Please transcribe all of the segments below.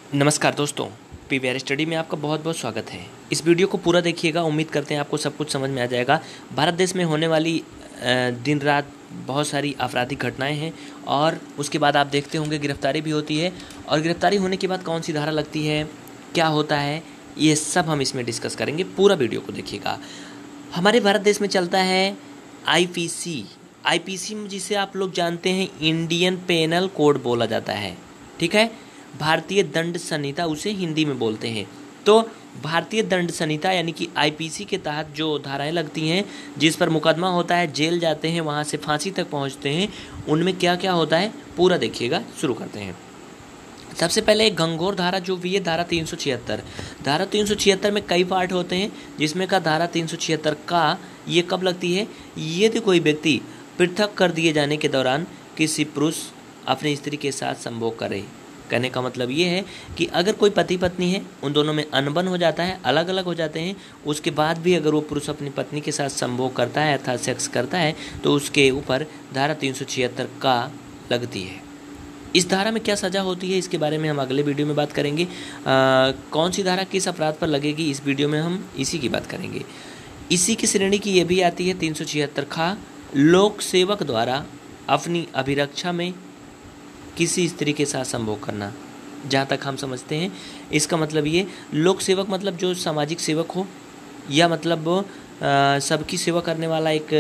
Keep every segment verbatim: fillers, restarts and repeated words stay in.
नमस्कार दोस्तों, PVR study में आपका बहुत बहुत स्वागत है। इस वीडियो को पूरा देखिएगा, उम्मीद करते हैं आपको सब कुछ समझ में आ जाएगा। भारत देश में होने वाली दिन रात बहुत सारी आपराधिक घटनाएं हैं और उसके बाद आप देखते होंगे गिरफ्तारी भी होती है, और गिरफ्तारी होने के बाद कौन सी धारा लगती है, क्या होता है, ये सब हम इसमें डिस्कस करेंगे। पूरा वीडियो को देखिएगा। हमारे भारत देश में चलता है I P C. I P C जिसे आप लोग जानते हैं इंडियन पेनल कोड बोला जाता है, ठीक है। भारतीय दंड संहिता उसे हिंदी में बोलते हैं। तो भारतीय दंड संहिता यानी कि आई पी सी के तहत जो धाराएं लगती हैं, जिस पर मुकदमा होता है, जेल जाते हैं, वहां से फांसी तक पहुंचते हैं, उनमें क्या क्या होता है पूरा देखिएगा। शुरू करते हैं। सबसे पहले एक घंघोर धारा जो भी है, धारा तीन सौ छिहत्तर। धारा तीन सौ छिहत्तर में कई पार्ट होते हैं, जिसमें का धारा तीन सौ छिहत्तर का ये कब लगती है, यदि कोई व्यक्ति पृथक कर दिए जाने के दौरान किसी पुरुष अपनी स्त्री के साथ संभोग करे। कहने का मतलब ये है कि अगर कोई पति पत्नी है, उन दोनों में अनबन हो जाता है, अलग अलग हो जाते हैं, उसके बाद भी अगर वो पुरुष अपनी पत्नी के साथ संभोग करता है अर्थात सेक्स करता है, तो उसके ऊपर धारा तीन सौ छिहत्तर का लगती है। इस धारा में क्या सज़ा होती है, इसके बारे में हम अगले वीडियो में बात करेंगे। आ, कौन सी धारा किस अपराध पर लगेगी, इस वीडियो में हम इसी की बात करेंगे। इसी की श्रेणी की ये भी आती है तीन सौ छिहत्तर खा, लोक सेवक द्वारा अपनी अभिरक्षा में किसी स्त्री के साथ संभोग करना। जहाँ तक हम समझते हैं इसका मतलब ये, लोक सेवक मतलब जो सामाजिक सेवक हो, या मतलब सबकी सेवा करने वाला एक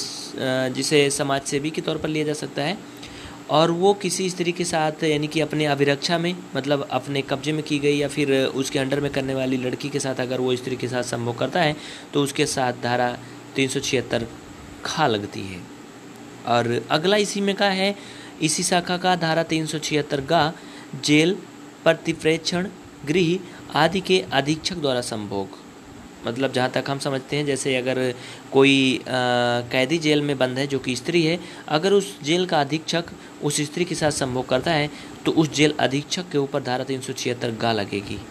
आ, जिसे समाज सेवी के तौर पर लिया जा सकता है, और वो किसी स्त्री के साथ यानी कि अपने अभिरक्षा में, मतलब अपने कब्जे में की गई या फिर उसके अंडर में करने वाली लड़की के साथ अगर वो स्त्री के साथ संभोग करता है, तो उसके साथ धारा तीन सौ छिहत्तर खा लगती है। और अगला इसी में का है, इसी शाखा का धारा तीन सौ छिहत्तर गा, जेल, प्रतिप्रेक्षण गृह आदि के अधीक्षक द्वारा संभोग। मतलब जहाँ तक हम समझते हैं, जैसे अगर कोई आ, कैदी जेल में बंद है जो कि स्त्री है, अगर उस जेल का अधीक्षक उस स्त्री के साथ संभोग करता है, तो उस जेल अधीक्षक के ऊपर धारा तीन सौ छिहत्तर गा लगेगी।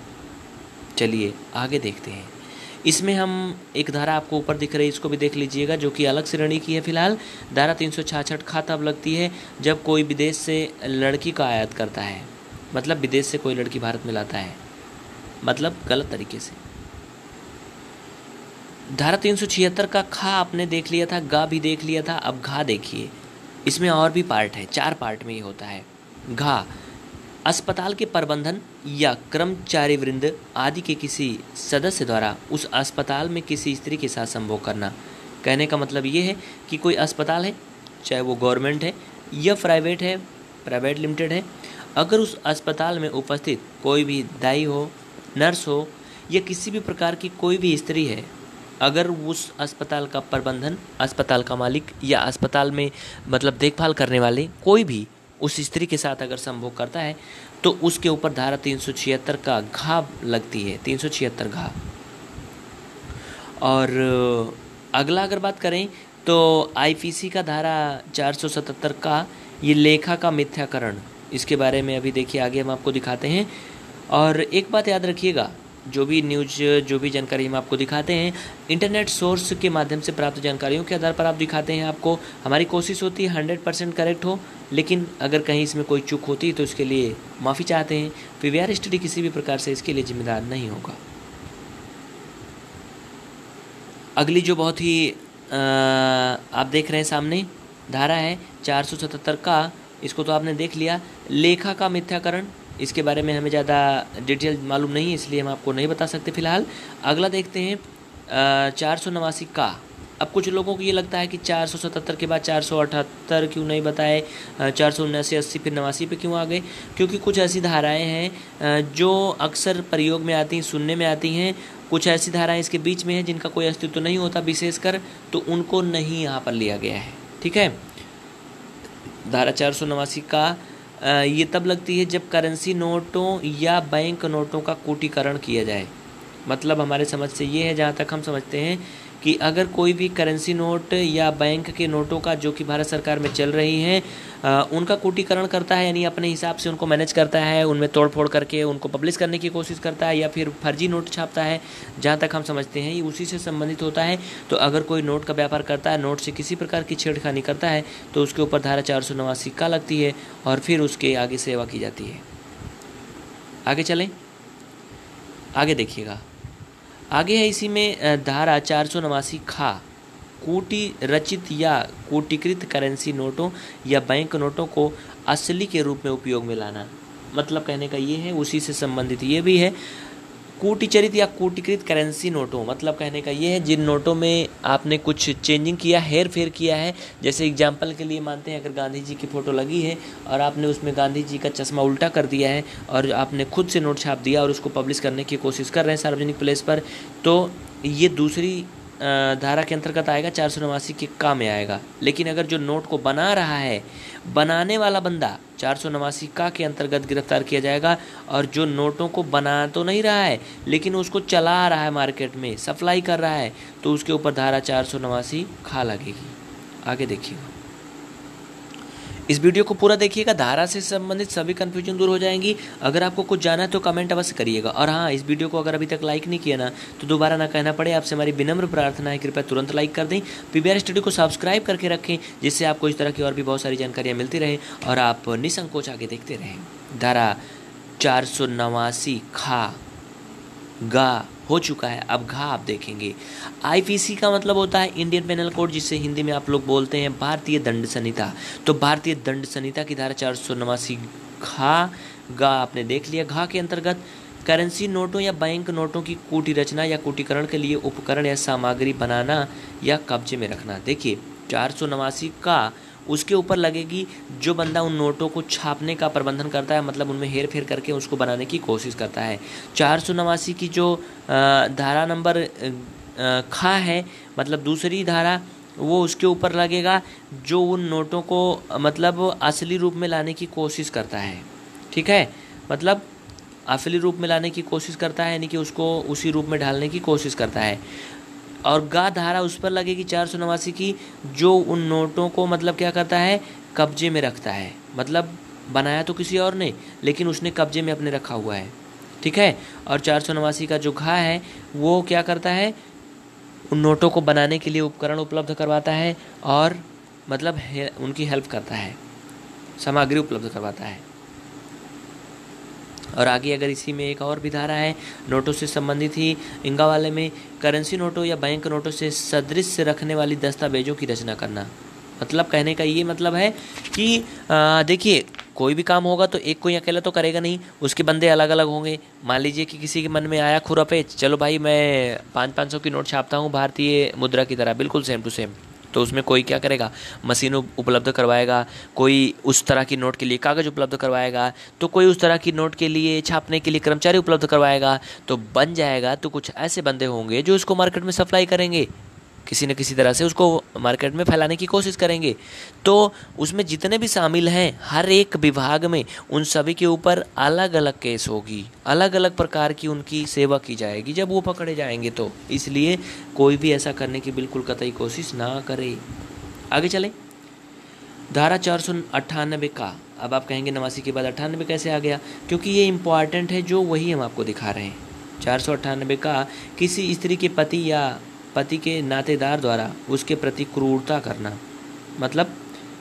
चलिए आगे देखते हैं। इसमें हम एक धारा आपको ऊपर दिख रही है, इसको भी देख लीजिएगा, जो कि अलग श्रेणी की है। फिलहाल धारा तीन सौ छियासठ खा तब लगती है जब कोई विदेश से लड़की का आयात करता है, मतलब विदेश से कोई लड़की भारत में लाता है, मतलब गलत तरीके से। धारा तीन सौ छिहत्तर का खा आपने देख लिया था, गा भी देख लिया था, अब घा देखिए। इसमें और भी पार्ट है, चार पार्ट में ये होता है। घा, अस्पताल के प्रबंधन या कर्मचारी वृंद आदि के किसी सदस्य द्वारा उस अस्पताल में किसी स्त्री के साथ संभोग करना। कहने का मतलब ये है कि कोई अस्पताल है, चाहे वो गवर्नमेंट है या प्राइवेट है, प्राइवेट लिमिटेड है, अगर उस अस्पताल में उपस्थित कोई भी दाई हो, नर्स हो, या किसी भी प्रकार की कोई भी स्त्री है, अगर उस अस्पताल का प्रबंधन, अस्पताल का मालिक या अस्पताल में मतलब देखभाल करने वाले कोई भी उस स्त्री के साथ अगर संभोग करता है, तो उसके ऊपर धारा तीन सौ छिहत्तर का घा लगती है, तीन सौ छिहत्तर घा। और अगला अगर बात करें तो आई पी सी का धारा चार सौ सतहत्तर का, ये लेखा का मिथ्याकरण, इसके बारे में अभी देखिए आगे हम आपको दिखाते हैं। और एक बात याद रखिएगा, जो भी न्यूज, जो भी जानकारी हम आपको दिखाते हैं, इंटरनेट सोर्स के माध्यम से प्राप्त जानकारियों के आधार पर आप दिखाते हैं आपको। हमारी कोशिश होती है हंड्रेड परसेंट करेक्ट हो, लेकिन अगर कहीं इसमें कोई चूक होती है तो इसके लिए माफ़ी चाहते हैं। पीवीआर स्टडी किसी भी प्रकार से इसके लिए जिम्मेदार नहीं होगा। अगली जो बहुत ही आ, आप देख रहे हैं सामने धारा है चार सौ सतहत्तर का, इसको तो आपने देख लिया। लेखा का मिथ्याकरण, इसके बारे में हमें ज़्यादा डिटेल मालूम नहीं है, इसलिए हम आपको नहीं बता सकते फिलहाल। अगला देखते हैं चार सौ नवासी का। अब कुछ लोगों को ये लगता है कि चार सौ सतहत्तर के बाद चार सौ अठहत्तर क्यों नहीं बताए, चार सौ उन्यासी अस्सी फिर नवासी पे क्यों आ गए? क्योंकि कुछ ऐसी धाराएं हैं जो अक्सर प्रयोग में आती हैं, सुनने में आती हैं। कुछ ऐसी धाराएं इसके बीच में हैं जिनका कोई अस्तित्व तो नहीं होता विशेषकर, तो उनको नहीं यहाँ पर लिया गया है, ठीक है। धारा चार सौ नवासी का ये तब लगती है जब करेंसी नोटों या बैंक नोटों का कूटीकरण किया जाए। मतलब हमारे समझ से ये है, जहाँ तक हम समझते हैं, कि अगर कोई भी करेंसी नोट या बैंक के नोटों का जो कि भारत सरकार में चल रही हैं, उनका कूटीकरण करता है, यानी अपने हिसाब से उनको मैनेज करता है, उनमें तोड़ फोड़ करके उनको पब्लिश करने की कोशिश करता है, या फिर फर्जी नोट छापता है, जहाँ तक हम समझते हैं ये उसी से संबंधित होता है। तो अगर कोई नोट का व्यापार करता है, नोट से किसी प्रकार की छेड़खानी करता है, तो उसके ऊपर धारा चार सौ नवासी का लगती है और फिर उसके आगे सेवा की जाती है। आगे चलें, आगे देखिएगा, आगे है इसी में धारा चार सौ नवासी खा, कूटी रचित या कूटीकृत करेंसी नोटों या बैंक नोटों को असली के रूप में उपयोग में लाना। मतलब कहने का ये है, उसी से संबंधित ये भी है। कूटीचरित या कूटीकृत करेंसी नोटों, मतलब कहने का ये है जिन नोटों में आपने कुछ चेंजिंग किया, हेर फेर किया है। जैसे एग्जाम्पल के लिए मानते हैं, अगर गांधी जी की फ़ोटो लगी है और आपने उसमें गांधी जी का चश्मा उल्टा कर दिया है और आपने खुद से नोट छाप दिया और उसको पब्लिश करने की कोशिश कर रहे हैं सार्वजनिक प्लेस पर, तो ये दूसरी धारा के अंतर्गत आएगा, चार सौ नवासी के का में आएगा। लेकिन अगर जो नोट को बना रहा है, बनाने वाला बंदा, चार सौ नवासी का के अंतर्गत गिरफ्तार किया जाएगा। और जो नोटों को बना तो नहीं रहा है लेकिन उसको चला रहा है, मार्केट में सप्लाई कर रहा है, तो उसके ऊपर धारा चार सौ नवासी खा लगेगी। आगे देखिएगा, इस वीडियो को पूरा देखिएगा, धारा से संबंधित सभी कन्फ्यूजन दूर हो जाएंगी। अगर आपको कुछ जाना है तो कमेंट अवश्य करिएगा। और हाँ, इस वीडियो को अगर अभी तक लाइक नहीं किया ना, तो दोबारा ना कहना पड़े, आपसे हमारी विनम्र प्रार्थना है, कृपया तुरंत लाइक कर दें। पीवीआर स्टडी को सब्सक्राइब करके रखें, जिससे आपको इस तरह की और भी बहुत सारी जानकारियाँ मिलती रहे और आप निसंकोच आगे देखते रहें। धारा चार सौ नवासी खा गा हो चुका है, अब घा आप देखेंगे। आईपीसी का मतलब होता है इंडियन पेनल कोड, जिसे हिंदी में आप लोग बोलते हैं भारतीय दंड संहिता। तो भारतीय दंड संहिता की धारा चार सौ नवासी खा गा आपने देख लिया। घा के अंतर्गत करेंसी नोटों या बैंक नोटों की कूटी रचना या कूटीकरण के लिए उपकरण या सामग्री बनाना या कब्जे में रखना। देखिए, चार सौ नवासी का उसके ऊपर लगेगी जो बंदा उन नोटों को छापने का प्रबंधन करता है, मतलब उनमें हेर फेर करके उसको बनाने की कोशिश करता है। चार सौ नवासी की जो धारा नंबर खा है, मतलब दूसरी धारा, वो उसके ऊपर लगेगा जो उन नोटों को मतलब असली रूप में लाने की कोशिश करता है। ठीक है, मतलब असली रूप में लाने की कोशिश करता है, यानी कि उसको उसी रूप में ढालने की कोशिश करता है। और गा धारा उस पर लगेगी चार सौ नवासी की जो उन नोटों को मतलब क्या करता है, कब्जे में रखता है। मतलब बनाया तो किसी और ने, लेकिन उसने कब्जे में अपने रखा हुआ है। ठीक है, और चार सौ नवासी का जो घा है वो क्या करता है, उन नोटों को बनाने के लिए उपकरण उपलब्ध करवाता है और मतलब उनकी हेल्प करता है, सामग्री उपलब्ध करवाता है। और आगे अगर इसी में एक और भी धारा है, नोटों से संबंधित ही, इंगा वाले में करेंसी नोटों या बैंक नोटों से सदृश रखने वाली दस्तावेजों की रचना करना। मतलब कहने का ये मतलब है कि देखिए, कोई भी काम होगा तो एक कोई अकेला तो करेगा नहीं, उसके बंदे अलग अलग होंगे। मान लीजिए कि किसी के मन में आया खुरापे, चलो भाई मैं पाँच पाँच सौ की नोट छापता हूँ भारतीय मुद्रा की तरह, बिल्कुल सेम टू सेम। तो उसमें कोई क्या करेगा, मशीन उपलब्ध करवाएगा, कोई उस तरह की नोट के लिए कागज़ उपलब्ध करवाएगा, तो कोई उस तरह की नोट के लिए छापने के लिए कर्मचारी उपलब्ध करवाएगा, तो बन जाएगा। तो कुछ ऐसे बंदे होंगे जो इसको मार्केट में सप्लाई करेंगे, किसी न किसी तरह से उसको मार्केट में फैलाने की कोशिश करेंगे। तो उसमें जितने भी शामिल हैं, हर एक विभाग में उन सभी के ऊपर अलग अलग केस होगी, अलग अलग प्रकार की उनकी सेवा की जाएगी जब वो पकड़े जाएंगे। तो इसलिए कोई भी ऐसा करने की बिल्कुल कतई कोशिश ना करे। आगे चलें, धारा चार सौ अट्ठानबे का। अब आप कहेंगे नवासी के बाद अट्ठानबे कैसे आ गया, क्योंकि ये इम्पॉर्टेंट है, जो वही हम आपको दिखा रहे हैं। चार सौ अट्ठानबे का, किसी स्त्री के पति या पति के नातेदार द्वारा उसके प्रति क्रूरता करना। मतलब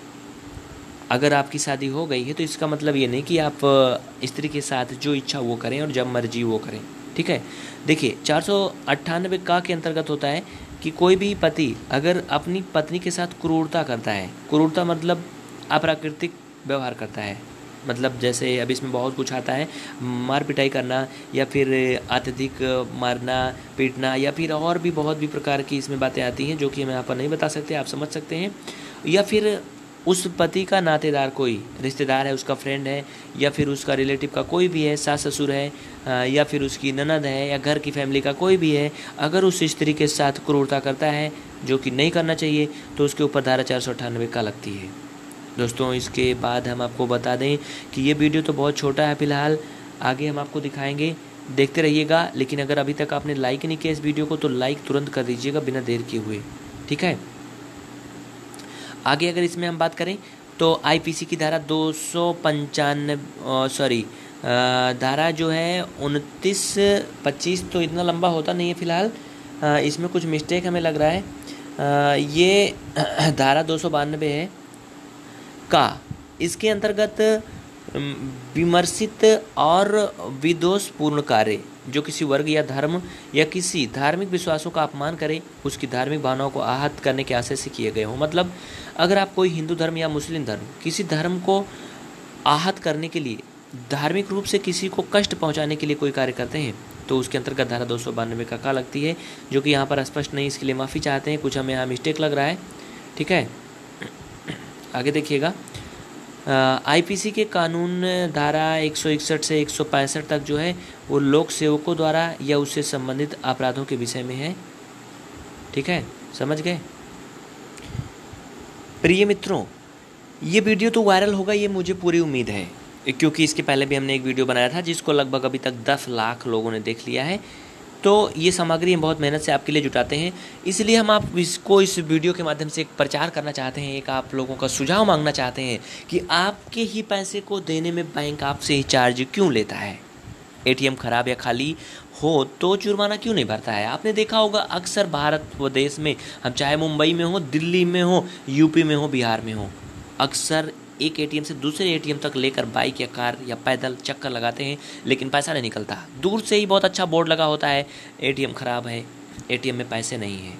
अगर आपकी शादी हो गई है तो इसका मतलब ये नहीं कि आप स्त्री के साथ जो इच्छा वो करें और जब मर्जी वो करें। ठीक है, देखिए चार सौ अट्ठानबे का के अंतर्गत होता है कि कोई भी पति अगर अपनी पत्नी के साथ क्रूरता करता है, क्रूरता मतलब अप्राकृतिक व्यवहार करता है, मतलब जैसे अब इसमें बहुत कुछ आता है, मार पिटाई करना या फिर अत्यधिक मारना पीटना, या फिर और भी बहुत भी प्रकार की इसमें बातें आती हैं जो कि हम यहाँ पर नहीं बता सकते, आप समझ सकते हैं। या फिर उस पति का नातेदार कोई रिश्तेदार है, उसका फ्रेंड है, या फिर उसका रिलेटिव का कोई भी है, सास ससुर है, या फिर उसकी ननद है, या घर की फैमिली का कोई भी है, अगर उस स्त्री के साथ क्रूरता करता है जो कि नहीं करना चाहिए, तो उसके ऊपर धारा चार सौ अट्ठानबे का लगती है। दोस्तों, इसके बाद हम आपको बता दें कि ये वीडियो तो बहुत छोटा है फ़िलहाल, आगे हम आपको दिखाएंगे, देखते रहिएगा। लेकिन अगर अभी तक आपने लाइक नहीं किया इस वीडियो को तो लाइक तुरंत कर दीजिएगा बिना देर किए हुए। ठीक है, आगे अगर इसमें हम बात करें तो आईपीसी की धारा दो सौ पंचानवे सॉरी धारा जो है उनतीस पच्चीस, तो इतना लंबा होता नहीं है फ़िलहाल, इसमें कुछ मिस्टेक हमें लग रहा है। आ, ये धारा दो सौ बानवे है का, इसके अंतर्गत विमर्शित और विदोषपूर्ण कार्य जो किसी वर्ग या धर्म या किसी धार्मिक विश्वासों का अपमान करे, उसकी धार्मिक भावनाओं को आहत करने के आशय से किए गए हों। मतलब अगर आप कोई हिंदू धर्म या मुस्लिम धर्म किसी धर्म को आहत करने के लिए, धार्मिक रूप से किसी को कष्ट पहुंचाने के लिए कोई कार्य करते हैं तो उसके अंतर्गत धारा दो सौ बानवे का का लगती है, जो कि यहाँ पर स्पष्ट नहीं, इसके लिए माफ़ी चाहते हैं, कुछ हमें यहाँ मिस्टेक लग रहा है। ठीक है, आगे देखिएगा। आईपीसी के कानून धारा एक सौ इकसठ से एक सौ पैंसठ तक जो है वो लोक सेवकों द्वारा या उससे संबंधित अपराधों के विषय में है। ठीक है, समझ गए। प्रिय मित्रों, ये वीडियो तो वायरल होगा, ये मुझे पूरी उम्मीद है, क्योंकि इसके पहले भी हमने एक वीडियो बनाया था जिसको लगभग अभी तक दस लाख लोगों ने देख लिया है। तो ये सामग्री हम बहुत मेहनत से आपके लिए जुटाते हैं, इसलिए हम आप इसको इस वीडियो के माध्यम से एक प्रचार करना चाहते हैं, एक आप लोगों का सुझाव मांगना चाहते हैं कि आपके ही पैसे को देने में बैंक आपसे ही चार्ज क्यों लेता है। एटीएम खराब या खाली हो तो जुर्माना क्यों नहीं भरता है। आपने देखा होगा अक्सर भारत व देश में, हम चाहे मुंबई में हो, दिल्ली में हो, यूपी में हो, बिहार में हो, अक्सर एक एटीएम से दूसरे एटीएम तक लेकर बाइक या कार या पैदल चक्कर लगाते हैं, लेकिन पैसा नहीं निकलता। दूर से ही बहुत अच्छा बोर्ड लगा होता है, एटीएम खराब है, एटीएम में पैसे नहीं हैं।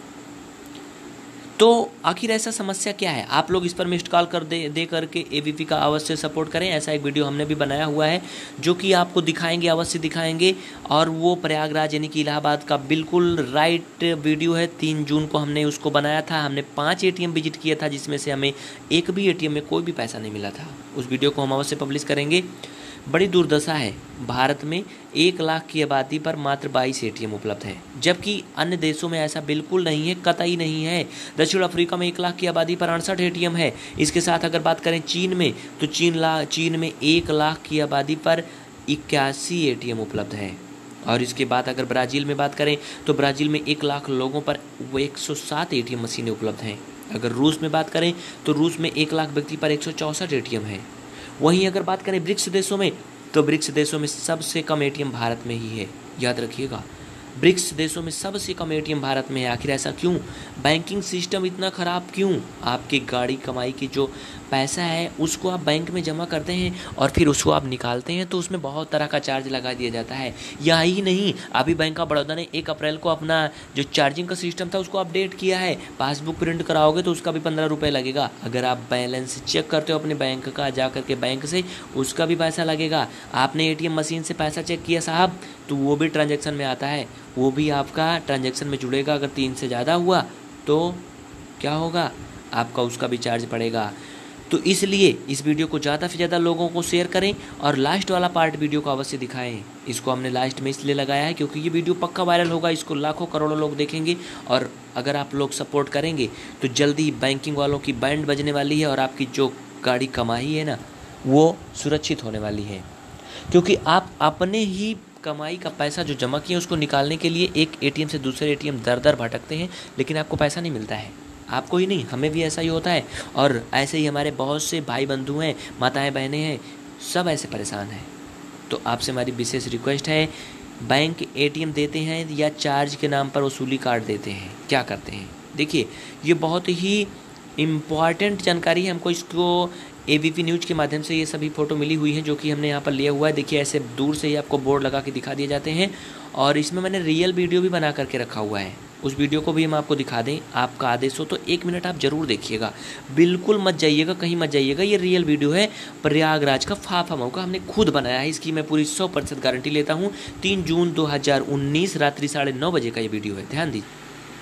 तो आखिर ऐसा समस्या क्या है? आप लोग इस पर मिस्ड कॉल कर दे दे करके एबीपी का अवश्य सपोर्ट करें। ऐसा एक वीडियो हमने भी बनाया हुआ है जो कि आपको दिखाएंगे, अवश्य दिखाएंगे। और वो प्रयागराज यानी कि इलाहाबाद का बिल्कुल राइट वीडियो है। तीन जून को हमने उसको बनाया था। हमने पाँच एटीएम विजिट किया था जिसमें से हमें एक भी एटीएम में कोई भी पैसा नहीं मिला था। उस वीडियो को हम अवश्य पब्लिश करेंगे। बड़ी दुर्दशा है, भारत में एक लाख की आबादी पर मात्र बाईस एटीएम उपलब्ध है, जबकि अन्य देशों में ऐसा बिल्कुल नहीं है, कतई नहीं है। दक्षिण अफ्रीका में एक लाख की आबादी पर अड़सठ एटीएम है। इसके साथ अगर बात करें चीन में, तो चीन ला चीन में एक लाख की आबादी पर इक्यासी एटीएम उपलब्ध है। और इसके बाद अगर ब्राज़ील में बात करें तो ब्राज़ील में एक लाख लोगों पर वो एक सौ सात एटीएम मशीनें उपलब्ध हैं। अगर रूस में बात करें तो रूस में एक लाख व्यक्ति पर एक सौ चौंसठ एटीएम है। वहीं अगर बात करें ब्रिक्स देशों में, तो ब्रिक्स देशों में सबसे कम एटीएम भारत में ही है। याद रखिएगा, ब्रिक्स देशों में सबसे कम एटीएम भारत में है। आखिर ऐसा क्यों? बैंकिंग सिस्टम इतना ख़राब क्यों? आपकी गाड़ी कमाई की जो पैसा है उसको आप बैंक में जमा करते हैं और फिर उसको आप निकालते हैं तो उसमें बहुत तरह का चार्ज लगा दिया जाता है। यही नहीं, अभी बैंक ऑफ बड़ौदा ने एक अप्रैल को अपना जो चार्जिंग का सिस्टम था उसको अपडेट किया है। पासबुक प्रिंट कराओगे तो उसका भी पंद्रह रुपये लगेगा। अगर आप बैलेंस चेक करते हो अपने बैंक का जा करके बैंक से, उसका भी पैसा लगेगा। आपने एटीएम मशीन से पैसा चेक किया साहब, तो वो भी ट्रांजैक्शन में आता है, वो भी आपका ट्रांजैक्शन में जुड़ेगा। अगर तीन से ज़्यादा हुआ तो क्या होगा? आपका उसका भी चार्ज पड़ेगा। तो इसलिए इस वीडियो को ज़्यादा से ज़्यादा लोगों को शेयर करें और लास्ट वाला पार्ट वीडियो को अवश्य दिखाएं। इसको हमने लास्ट में इसलिए लगाया है क्योंकि ये वीडियो पक्का वायरल होगा, इसको लाखों करोड़ों लोग देखेंगे। और अगर आप लोग सपोर्ट करेंगे तो जल्दी बैंकिंग वालों की बैंड बजने वाली है और आपकी जो गाड़ी कमाई है ना, वो सुरक्षित होने वाली है। क्योंकि आप अपने ही कमाई का पैसा जो जमा किया उसको निकालने के लिए एक एटीएम से दूसरे एटीएम दर दर भटकते हैं, लेकिन आपको पैसा नहीं मिलता है। आपको ही नहीं, हमें भी ऐसा ही होता है। और ऐसे ही हमारे बहुत से भाई बंधु हैं, माताएं बहनें हैं, सब ऐसे परेशान हैं। तो आपसे हमारी विशेष रिक्वेस्ट है, बैंक एटीएम देते हैं या चार्ज के नाम पर वसूली कार्ड देते हैं, क्या करते हैं? देखिए, ये बहुत ही इम्पॉर्टेंट जानकारी है। हमको इसको एबीपी न्यूज़ के माध्यम से ये सभी फ़ोटो मिली हुई हैं जो कि हमने यहाँ पर लिया हुआ है। देखिए, ऐसे दूर से ही आपको बोर्ड लगा के दिखा दिए जाते हैं और इसमें मैंने रियल वीडियो भी बना करके रखा हुआ है। उस वीडियो को भी हम आपको दिखा दें, आपका आदेश हो तो एक मिनट आप ज़रूर देखिएगा, बिल्कुल मत जाइएगा, कहीं मत जाइएगा। ये रियल वीडियो है प्रयागराज का फाफा मऊ का, हमने खुद बनाया है। इसकी मैं पूरी सौ प्रतिशत गारंटी लेता हूँ। तीन जून दो हज़ार उन्नीस रात्रि साढ़े नौ बजे का ये वीडियो है, ध्यान दीजिए।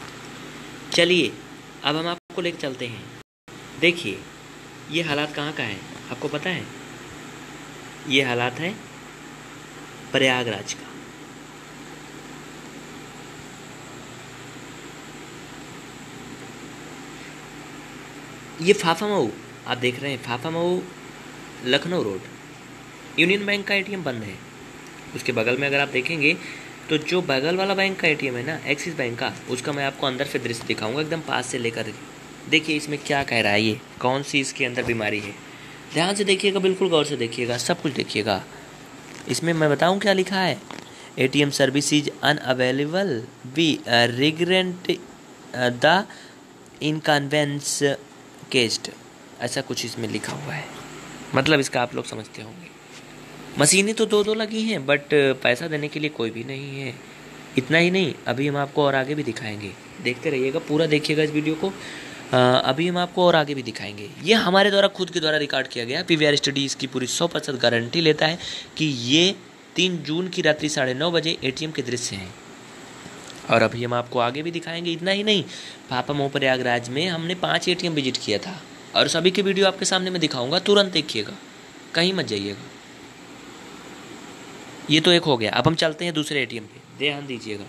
चलिए अब हम आपको लेकर चलते हैं। देखिए ये हालात कहाँ का है आपको पता है? ये हालात है प्रयागराज का। ये फाफा मऊ आप देख रहे हैं, Phaphamau Lucknow road, Union Bank का एटीएम बंद है। उसके बगल में अगर आप देखेंगे तो जो बगल वाला बैंक का एटीएम है ना, एक्सिस बैंक का, उसका मैं आपको अंदर से दृश्य दिखाऊंगा एकदम पास से लेकर। देखिए इसमें क्या कह रहा है, ये कौन सी इसके अंदर बीमारी है। ध्यान से देखिएगा, बिल्कुल गौर से देखिएगा, सब कुछ देखिएगा। इसमें मैं बताऊं क्या लिखा है? ATM service is unavailable, we regret the inconvenience caused, ऐसा कुछ इसमें लिखा हुआ है। मतलब इसका आप लोग समझते होंगे। मशीनें तो दो दो लगी हैं, बट पैसा देने के लिए कोई भी नहीं है। इतना ही नहीं, अभी हम आपको और आगे भी दिखाएंगे, देखते रहिएगा, पूरा देखिएगा इस वीडियो को। अ, अभी हम आपको और आगे भी दिखाएंगे। ये हमारे द्वारा खुद के द्वारा रिकॉर्ड किया गया। पीवीआर स्टडी इसकी पूरी सौ प्रतिशत गारंटी लेता है कि ये तीन जून की रात्रि साढ़े नौ बजे एटीएम के दृश्य हैं। और अभी हम आपको आगे भी दिखाएंगे। इतना ही नहीं, भापामऊ प्रयागराज में हमने पाँच एटीएम विजिट किया था और सभी की वीडियो आपके सामने मैं दिखाऊंगा, तुरंत देखिएगा, कहीं मत जाइएगा। ये तो एक हो गया, अब हम चलते हैं दूसरे एटीएम पे, ध्यान दीजिएगा।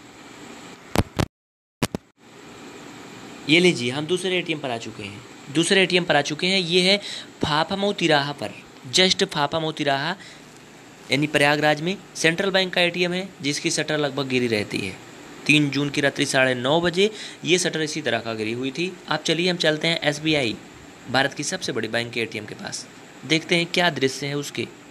ये लीजिए, हम दूसरे एटीएम पर आ चुके हैं। दूसरे एटीएम पर आ चुके हैं। ये है भापामऊ तिराहा पर, जस्ट भापामऊ तिराहा यानी प्रयागराज में सेंट्रल बैंक का एटीएम है, जिसकी शटर लगभग गिरी रहती है। तीन जून की रात्रि साढ़े नौ बजे ये शटर इसी तरह का गिरी हुई थी। आप चलिए हम चलते हैं एसबीआई, भारत की सबसे बड़ी बैंक के एटीएम के पास, देखते हैं क्या दृश्य है उसके।